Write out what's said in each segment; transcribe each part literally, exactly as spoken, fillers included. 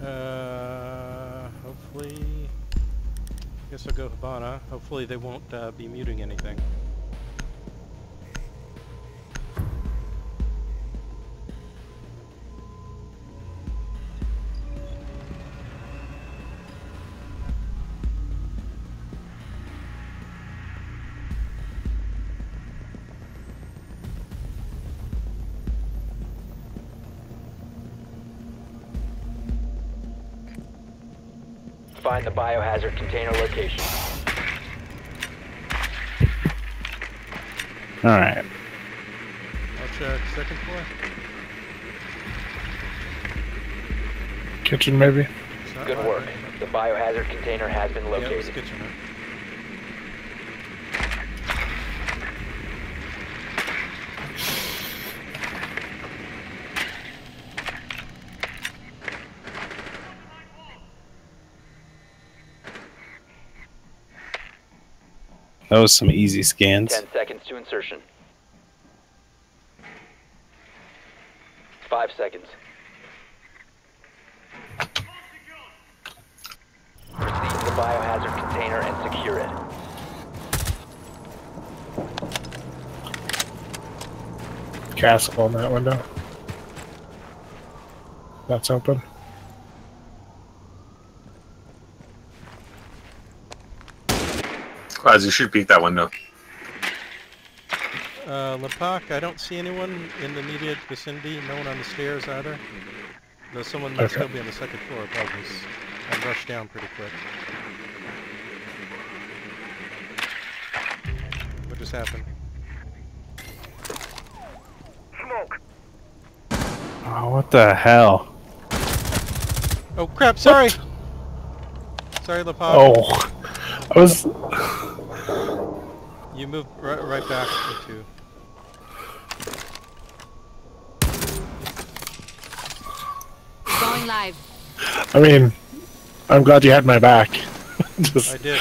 Uh, hopefully... I guess I'll go Hibana. Hopefully they won't uh, be muting anything. Find the biohazard container location. Alright. I'll check second floor. Kitchen, maybe? Good work. The biohazard container has been Yeah, it was located. kitchen, huh? That was some easy scans. Ten seconds to insertion. Five seconds. Proceed to the biohazard container and secure it. Castle on that window. That's open. Quaz, you should peek that window. Uh, Lepak, I don't see anyone in the immediate vicinity. No one on the stairs either. Though someone might Okay. still be on the second floor, probably. I rushed down pretty quick. What just happened? Oh, what the hell? Oh crap! Sorry. Sorry, Lepak. Oh, I was. You moved right, right back into. Going live. I mean, I'm glad you had my back. Just, I did.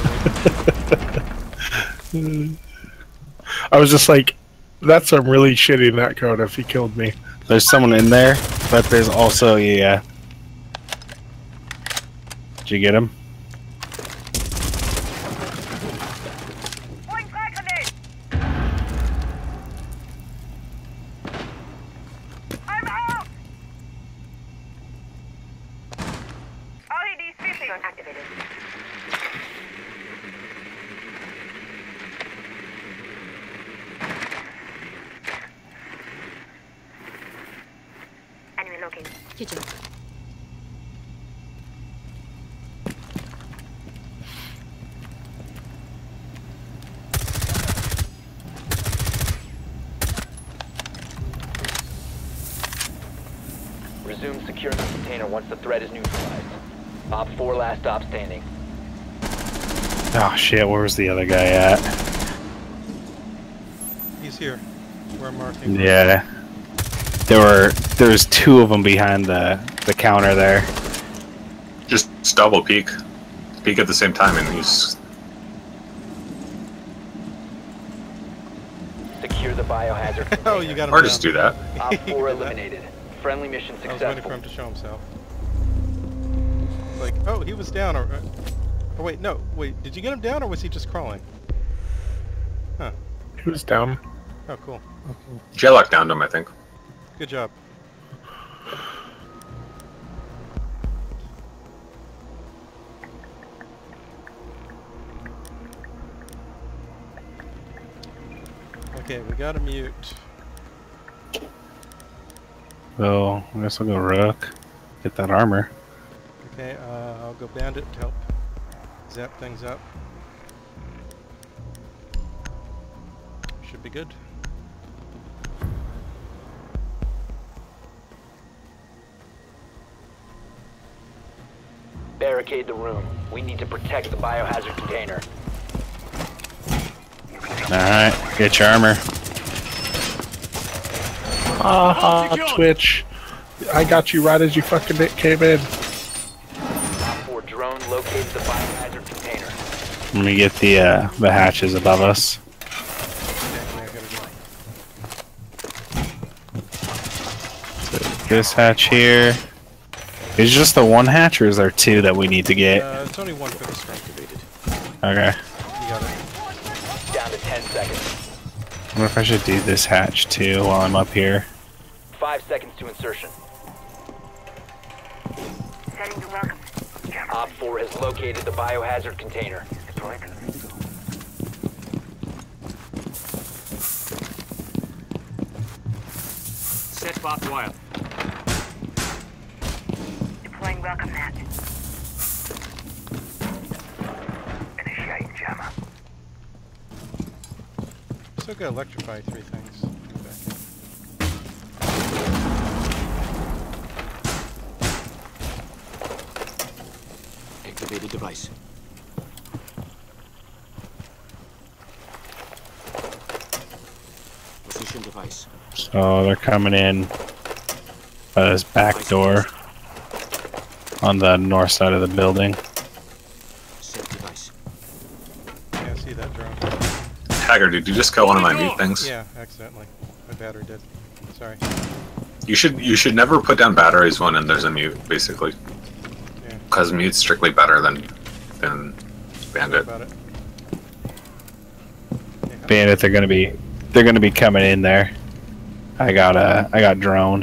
Literally. I was just like, that's some really shitty netcode if he killed me. There's someone in there, but there's also, yeah. Did you get him? Kitchen. Resume securing the container once the threat is neutralized. Op four last stop standing. Oh shit, where was the other guy at? He's here. Where I'm marking. Yeah. There were, there was two of them behind the, the counter there. Just double peek. Peek at the same time and he's... Secure the biohazard container. Oh, you got him Or down. just do that. Op You four did that. eliminated. Friendly mission I was waiting for successful. him to show himself. Like, oh, he was down, or... Uh, oh, wait, no, wait, did you get him down, or was he just crawling? Huh. He was down. Oh, cool. Jellock downed him, I think. Good job. Okay, we gotta mute. So, I guess I'll go Rook. Get that armor. Okay, uh, I'll go Bandit to help zap things up. Should be good. Barricade the room. We need to protect the biohazard container. Alright, get your armor. Ah, Twitch. I got you right as you fucking came in. Op four drone located the biohazard container. Let me get the, uh, the hatches above us. Okay, I gotta go. So, this hatch here. Is just the one hatch, or is there two that we need to get? Uh, it's only one for the strength debated. Okay. You got it. Down to ten seconds. I wonder if I should do this hatch too while I'm up here. Five seconds to insertion. Setting the welcome. Op four has located the biohazard container. Deployed. Set barbed wire. Deploying welcome mat. Initiate jammer. Still gotta electrify three things. Go back in. Activated device. Position device. So they're coming in by this back door on the north side of the building. Set device. Yeah, I see that drone. Haggard, did you just kill one of my mute things? Yeah, accidentally. My battery did. Sorry. You should you should never put down batteries when there's a mute, basically. Yeah. Because mute's strictly better than than Sorry bandit. about it. Yeah, Bandit, they're gonna be they're gonna be coming in there. I got uh I got droned.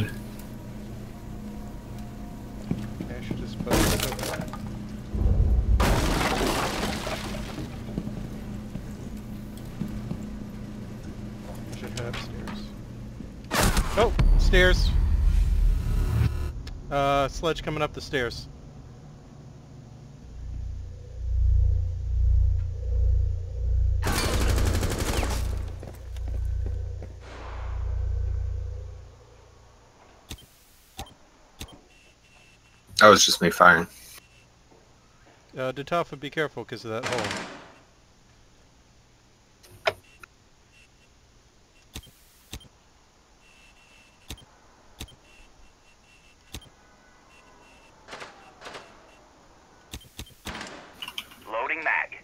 okay, I should just put this over. I should head upstairs. Oh, stairs. Uh, sledge coming up the stairs. That was just me firing. Uh, Detafa, be careful because of that hole. Loading mag.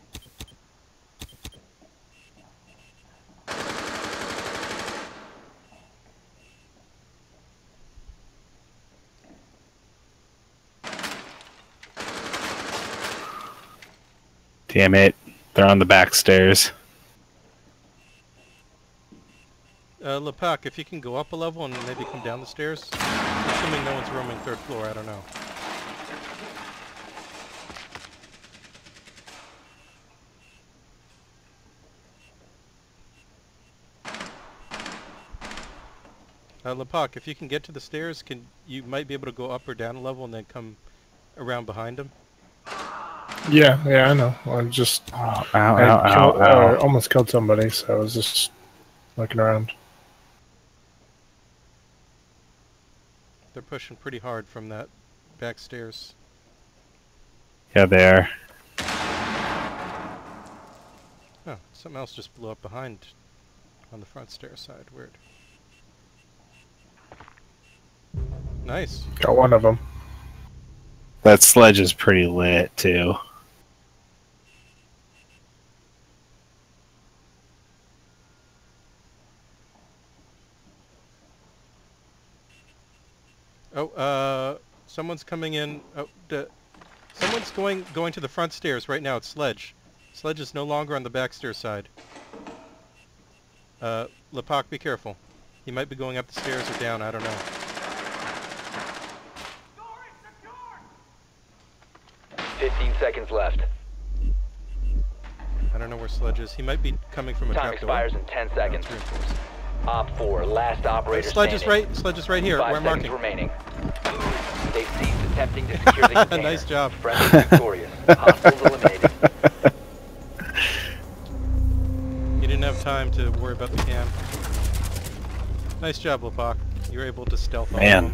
Damn it. They're on the back stairs. Uh, Lepak, if you can go up a level and maybe come down the stairs. Assuming no one's roaming third floor, I don't know. Uh, Lepak, if you can get to the stairs, can you might be able to go up or down a level and then come around behind them? Yeah, yeah, I know. I just Oh, ow, I ow, killed, ow, ow. Uh, almost killed somebody, so I was just looking around. They're pushing pretty hard from that back stairs. Yeah, they are. Oh, something else just blew up behind on the front stair side. Weird. Nice. Got one of them. That sledge is pretty lit too. Oh, uh, someone's coming in. Oh, d someone's going going to the front stairs right now. It's Sledge. Sledge is no longer on the back stair side. Uh, Lepak, be careful. He might be going up the stairs or down. I don't know. Fifteen seconds left. I don't know where Sledge is. He might be coming from a Time trap expires door. in ten No, seconds. it's reinforced. Op four, last operator Sledge is standing. right. Sledge is right here. Five Where I'm seconds marking. remaining. They've ceased attempting to secure the container. Nice job. Friendly victorious. Hostiles eliminated. You didn't have time to worry about the cam. Nice job, Lepak. You were able to stealth all of Man. them.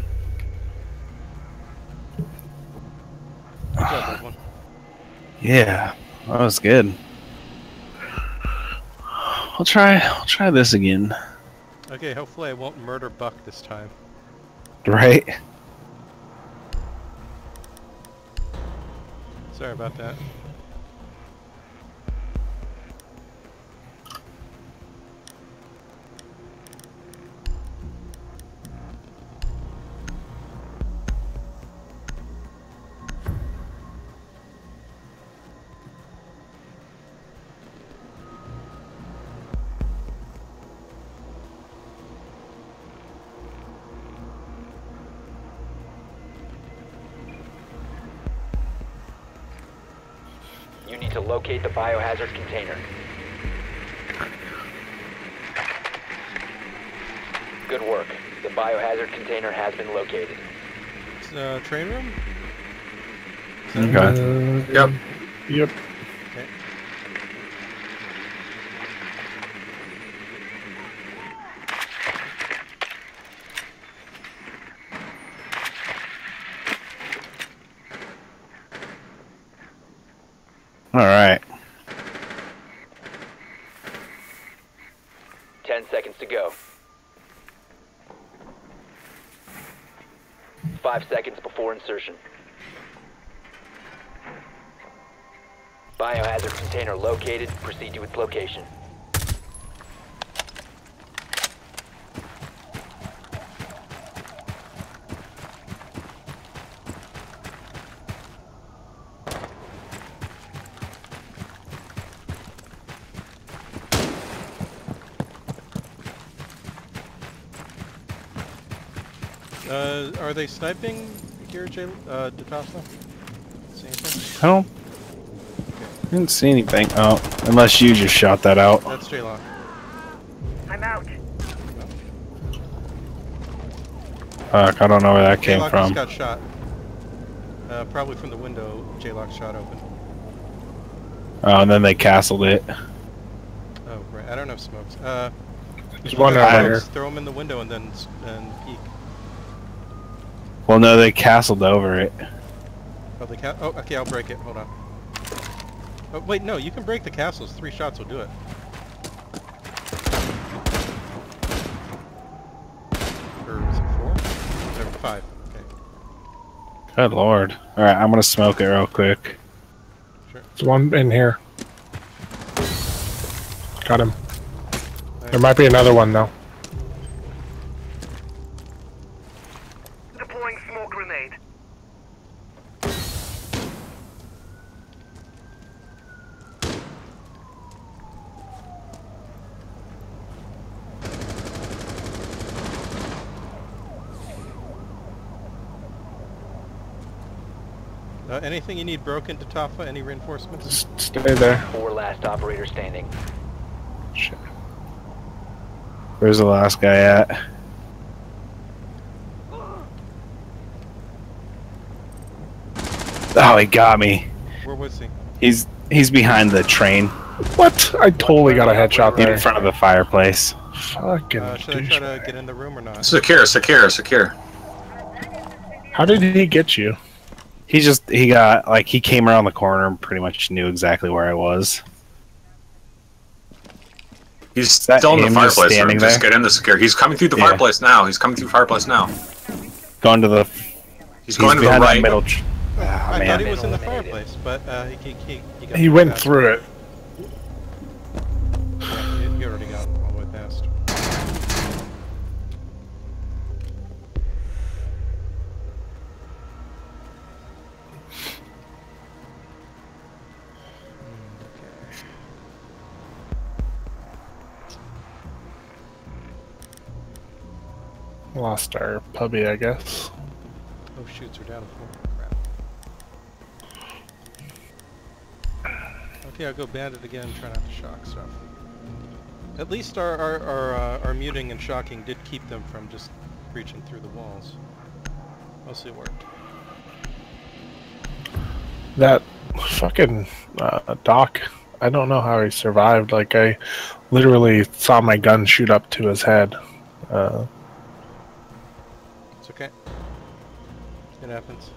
Good job, everyone. Yeah, that was good. I'll try. I'll try this again. Okay, hopefully I won't murder Buck this time. Right? Sorry about that. You need to locate the biohazard container. Good work. The biohazard container has been located. It's, uh, train room? Okay. Uh, Yep. Yep. Okay. All right. Ten seconds to go. Five seconds before insertion. Biohazard container located. Proceed to its location. Uh, are they sniping here, Jay, uh, DeTosta? See anything? I don't. I didn't see anything. Oh, unless you just shot that out. That's J-Lock. I'm out. Fuck, I don't know where that came J-Lock from. just got shot. Uh, probably from the window J-Lock shot open. Oh, and then they castled it. Oh, right. I don't have smokes. Uh, There's if one you got over smokes, here. throw them in the window and then s- and peek. Well, no, they castled over it. Oh, the ca- oh, okay, I'll break it. Hold on. Oh, wait, no, you can break the castles. Three shots will do it. Or is it four? Or five. Okay. Good lord. All right, I'm gonna smoke it real quick. There's one in here. Got him. Nice. There might be another one though. Deploying smoke grenade. Uh, anything you need broken to Tafa? Any reinforcements? Just stay there. Four last operator standing. Shit. Where's the last guy at? Oh, he got me. Where was he? He's he's behind the train, What? I totally got a headshot there. in front of the fireplace. Fucking Uh, should I try to douchebag. get in the room or not? Secure, secure, secure. How did he get you? He just he got like he came around the corner and pretty much knew exactly where I was. He's that still in the him just fireplace room. standing Just there? get in the secure. He's coming through the Yeah. fireplace now. He's coming through fireplace now. Going to the He's, he's going to the behind right. that middle. Tr- Ah, I man. thought he was in the fireplace, but uh, he, he, he, he, got He went past. through it. Yeah, he, he already got all the way past. Lost our puppy, I guess. Oh, shoots are down to four. Crap. Okay, I'll go bandit again and try not to shock stuff. At least our our our, uh, our muting and shocking did keep them from just breaching through the walls. Mostly worked. That fucking uh, Doc. I don't know how he survived. Like, I literally saw my gun shoot up to his head. Uh, It's okay. It happens.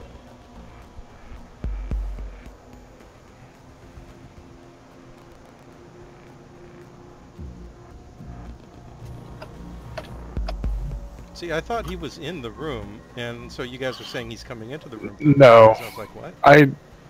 See, I thought he was in the room, and so you guys are saying he's coming into the room. no, So I was like, what? I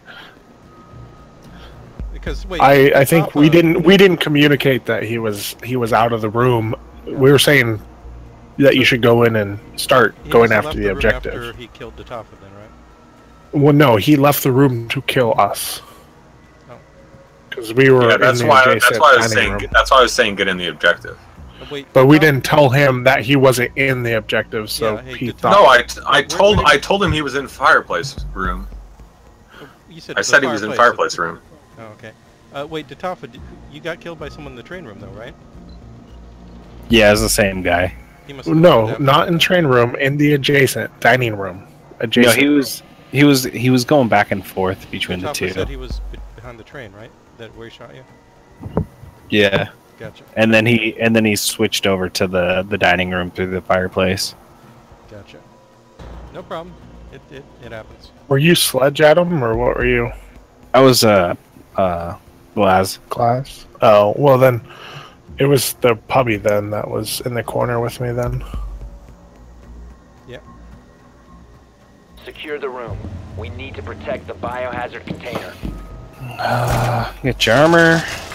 Because wait, I I think we Tafa- didn't we didn't communicate that he was he was out of the room. We were saying that you should go in and start he going must have after left the room objective. After he killed Datafa, then, right? Well, no, he left the room to kill us. Oh. Because we were Yeah, in that's the why. adjacent That's why I was dining saying. room. That's why I was saying get in the objective. Oh, wait, But we Datafa- didn't tell him that he wasn't in the objective, so Yeah, hey, he did- thought. No, I, I Where- told where I did- told him he was in fireplace room. You said I the said he was in fireplace room. Oh, okay. Uh, wait, Datafa, d- you got killed by someone in the train room, though, right? Yeah, it's the same guy. He must have No, after not in that. train room. In the adjacent dining room. No, Adjacent. he was he was he was going back and forth between the Datafa two. said he was be- behind the train, right? That where he shot you. Yeah, Gotcha. and then he and then he switched over to the the dining room through the fireplace. Gotcha. No problem. It it it happens. Were you Sledge Adam or what were you? I was uh uh Laz. Class? Oh, well then, it was the puppy then that was in the corner with me then. Yep. Secure the room. We need to protect the biohazard container. Uh, get your armor.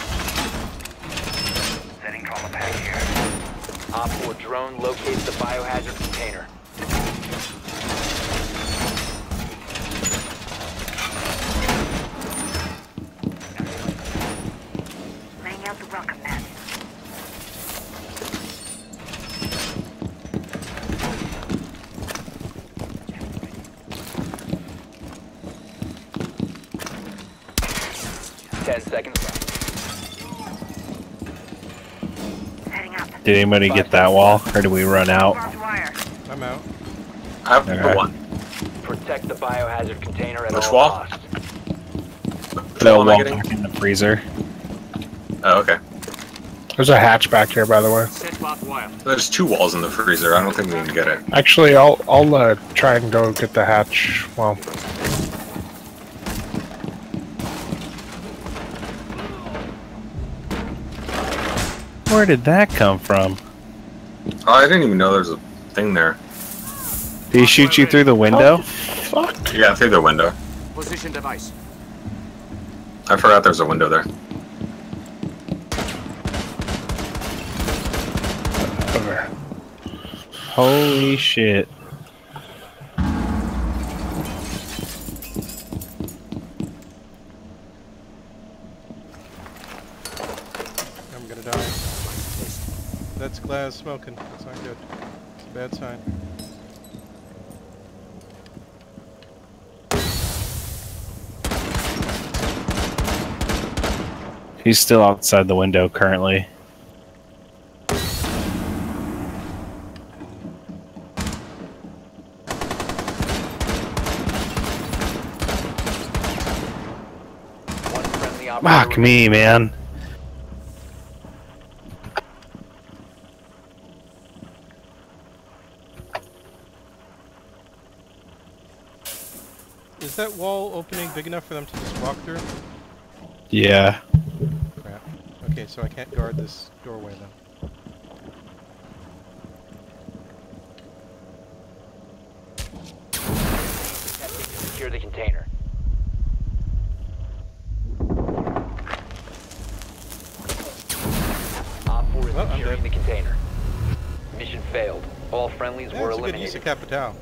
Setting trauma pack here. Op four drone locates the biohazard container. Laying out the welcome mat. Ten seconds left. Heading up. Did anybody get that wall, or did we run out? Barbed wire. I'm out. I have Okay. the one. Protect the biohazard container at Which all wall? costs. The wall am I wall getting? back in the freezer. Oh, okay. There's a hatch back here, by the way. Set barbed wire. There's two walls in the freezer. I don't think we can get it. Actually, I'll I'll uh, try and go get the hatch. Well, Where did that come from? Oh, I didn't even know there was a thing there. Did he shoot you through the window? fuck. Yeah, through the window. Position device. I forgot there was a window there. Over. Holy shit. I'm gonna die. That's Glass smoking. That's not good. It's a bad sign. He's still outside the window currently. One friendly operator Fuck me, man. Is that wall opening big enough for them to just walk through? Yeah. Crap. Okay, so I can't guard this doorway then. Secure the container. Op four is Well, I'm securing dead. the container. Mission failed. All friendlies Yeah, were it's a good use eliminated. of Capital.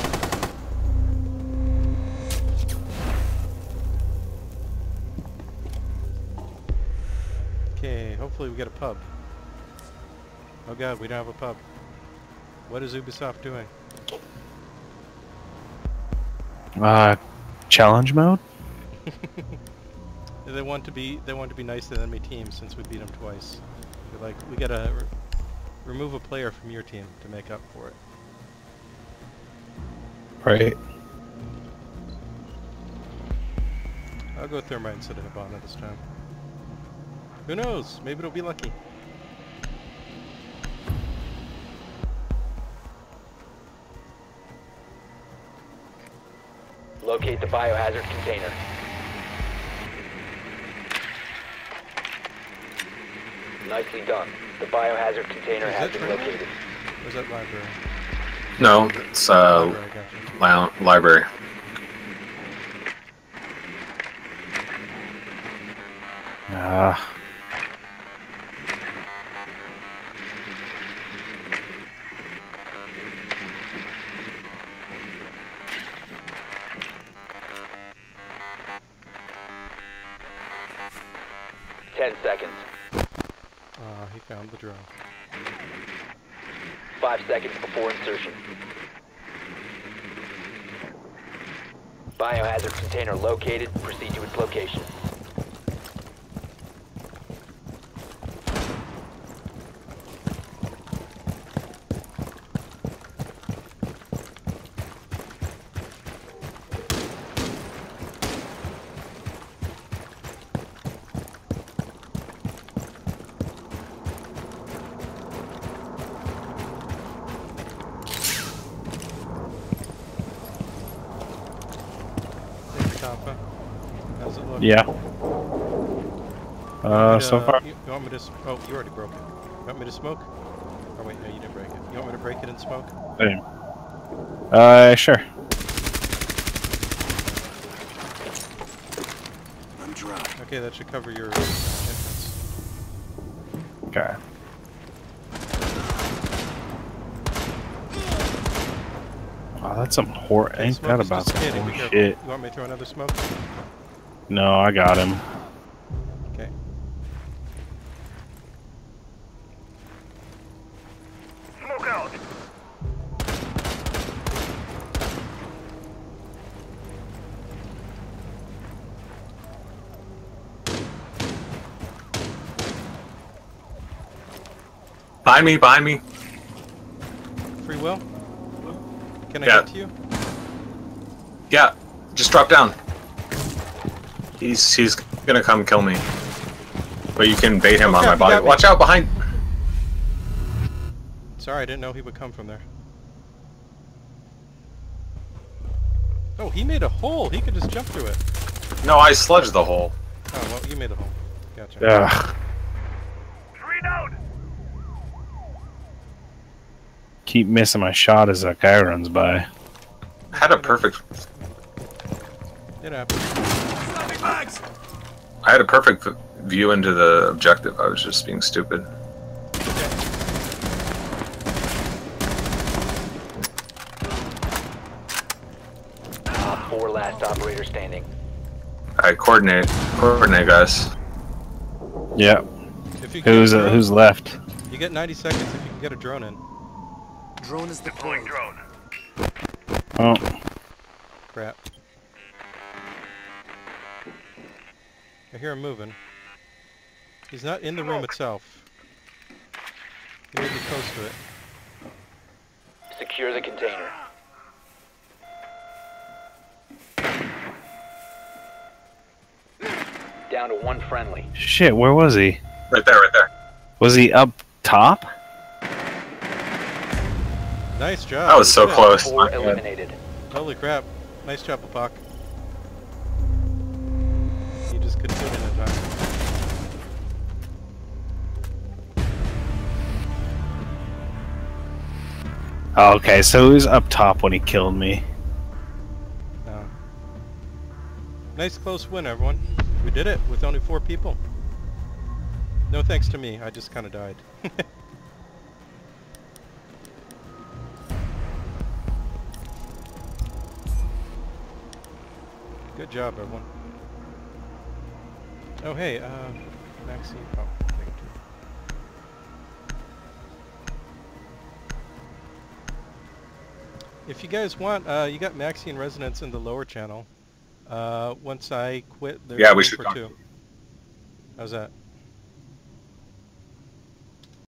Okay, hopefully we get a pub. Oh god, we don't have a pub. What is Ubisoft doing? Uh, challenge mode? They want to be they want to be nice to the enemy team since we beat them twice. They're like, we gotta re remove a player from your team to make up for it. Right. I'll go Thermite instead of Hibana this time. Who knows? Maybe it'll be lucky. Locate the biohazard container. Nicely done. The biohazard container Is has that been training? located. Or is that library? No, it's uh, Library, gotcha. li library. Ah. Ten seconds. Ah, he found the drone. Five seconds before insertion. Biohazard container located. Proceed to its location. top, huh? How's it look? Yeah. You Uh, want me so to- far. You, you want me to... s- Oh, you already broke it. You want me to smoke? Oh wait, no, you didn't break it. You want me to break it and smoke? Same. Uh, sure. I'm dry. Okay, that should cover your entrance. Okay. Oh, that's some hor- Okay, ain't smoke that is about just some scanning, be horse careful. shit? You want me to throw another smoke? No, I got him. Okay. Smoke out. Behind me, behind me. Free will? Can I Yeah. get to you? Yeah, just drop down. He's he's gonna come kill me. But you can bait him Oh, on crap, my he body. got me. Watch out behind. Sorry, I didn't know he would come from there. Oh, he made a hole. He could just jump through it. No, I sludged the hole. Oh, well, you made a hole. Gotcha. Ugh. Reload. Keep missing my shot as that guy runs by. Had a perfect It happened. I had a perfect v- view into the objective. I was just being stupid. Op four, last operator standing. Alright, coordinate. Coordinate, guys. Yeah. If you get Who's a uh, drone, who's left? you get ninety seconds if you can get a drone in. Drone is deployed. Drone. Oh, Crap. I hear him moving. He's not in the room itself. He may be close to it. Secure the container. Down to one friendly. shit! Where was he? Right there, right there. Was he up top? Nice job. That was so Good. close. Four eliminated. Holy crap. Nice job, Apak. You just couldn't do it in a time. Oh, okay, so he was up top when he killed me. No. Nice close win, everyone. We did it with only four people. No thanks to me, I just kind of died. Good job, everyone. Oh, hey, uh, Maxine. Oh, take it too. If you guys want, uh, you got Maxine Resonance in the lower channel. Uh, once I quit, there's Yeah, we room should for talk. two. How's that?